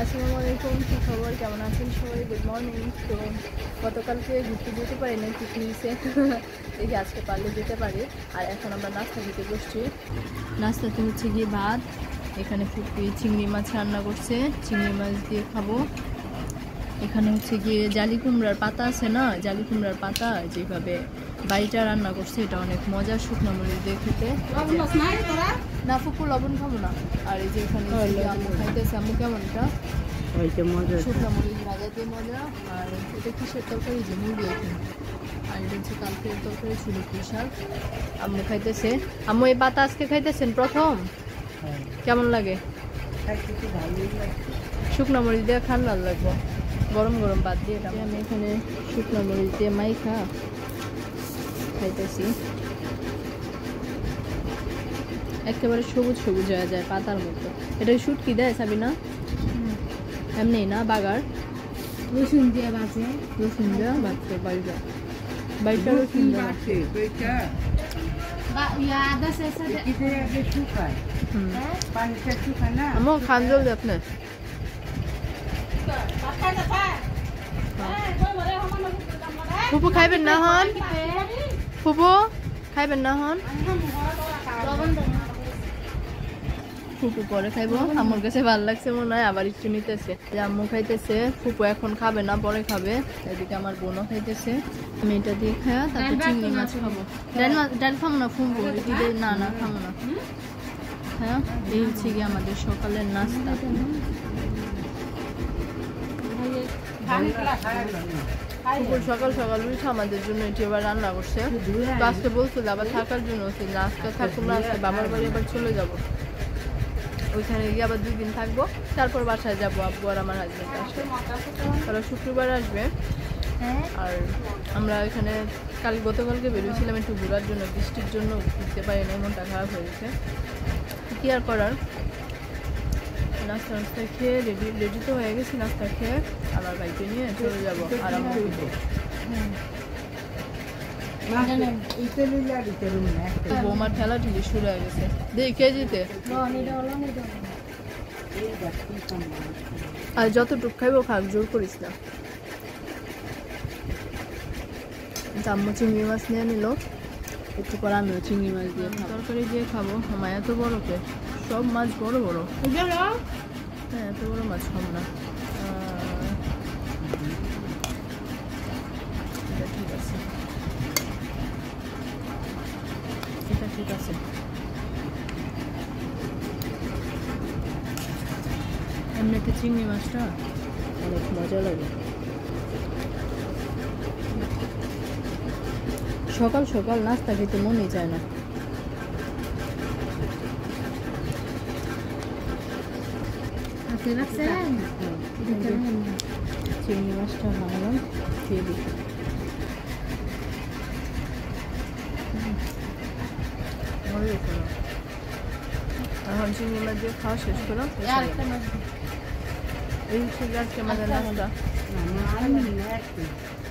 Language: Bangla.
আসসালামু আলাইকুম, কি খবর, কেমন আছেন সবাই? Good morning. তো গতকালকে ঘুরতে যেতে পারি না, কি নিয়েছে দেখি আজকে পারলে যেতে পারি। আর এখন আমরা নাস্তা খেতে বসছি। নাস্তাতে হচ্ছে গিয়ে ভাত, এখানে ফুপি চিংড়ি মাছ রান্না করছে, চিংড়ি মাছ দিয়ে খাবো। এখানে হচ্ছে গিয়ে জালি কুমড়ার পাতা আছে না, জালি কুমড়ার পাতা যেভাবে বাড়িটা রান্না করছে, এটা অনেক মজা, শুকনো মরিচ দিয়ে খেতে। না ফুপু লবণ খাবো না। আর এই যে এখানে আম্মু খাইতেছে। আম্মু কেমন এটা? শুকনো মরিচ ভাজা দিয়ে মজা। আর এটা কিসের তরকারি? যে মুরগি এখানে। আর এটা হচ্ছে কালকের তরকারি ছিল পুঁই শাক। আম্মু খাইতেছে। আম্মু এই পাতা আজকে খাইতেছেন প্রথম? কেমন লাগে? শুকনো মরিচ দিয়ে খান, ভালো লাগবো। গরম গরম ভাত দিয়ে আমি এখানে শুকনো মরিচ দিয়ে মাইখা খাইতেছি। একেবারে সবুজ সবুজ হয়ে যায় পাতার মতো। এটা শুটকি দেয় সাবিনা? এমনি না, বাগার রসুন দিয়ে বাজে, রসুন দিয়ে বাজছে বাড়িটা। বাড়িটা রসুন দিয়ে আমার খান জলদি আপনি। ফুপু খাইবেন না হন? ফুপু খাইবেন না হন? ফুপু পরে খাইবো। আমার কাছে ভালো লাগছে মনে হয়, আবার একটু নিতেছে। আম্মু খাইতেছে, ফুপু এখন খাবে না, পরে খাবে। এদিকে আমার বোনও খাইতেছে। আমি এটা দিয়ে খায়া তারপর চিংড়ি মাছ খাবো। ডাল খাবো না ফুপু, না না খাবো না। হ্যাঁ, এই হচ্ছে গিয়ে আমাদের সকালের নাস্তা। ফুপুর সকাল সকাল উঠে আমাদের জন্য এটি এবার রান্না করছে। তো আজকে বলছিল আবার থাকার জন্য, আজকে থাকবো না, আজকে বাবার বাড়ি আবার চলে যাবো। ওইখানে গিয়ে আবার 2 দিন থাকবো, তারপর বাসায় যাবো। আব্বু আর আমার হাজবেন্ড আসবে, তারা শুক্রবার আসবে। আর আমরা এখানে গতকালকে বেরিয়েছিলাম একটু ঘোরার জন্য, বৃষ্টির জন্য ঘুরতে পারি না, মনটা খারাপ হয়ে গেছে। কি আর করার, নাস্তা খেয়ে রেডি তো হয়ে গেছি। নাস্তা খেয়ে আমার বাইকে নিয়ে চলে যাবো আরাম করবো। বৌমার খেলা ঠেলি শুরু হয়ে গেছে। দেখি কে জিতে। আর যতটুক খাইবো খাক, জোর করিস না। আম্মু চিংড়ি মাছ নিয়ে নিল, একটু পর আমিও চিংড়ি মাছ দিয়ে তরকারি দিয়ে খাবো। আমার এত বড় কে, সব মাছ বড় বড়। হ্যাঁ, এত বড় মাছ খাবো না। ঠিক আছে, এটা ঠিক আছে। এমনিতে চিংড়ি মাছটা অনেক মজা লাগে। সকাল সকাল নাস্তা খেতে মনেই চায় না। চিংড়ি মাছটা ভাঙলাম, খেয়ে দিই। এখন চিংড়ি মাছ দিয়ে খাওয়া শেষ করলাম। এই হচ্ছে আজকে আমাদের নাস্তা।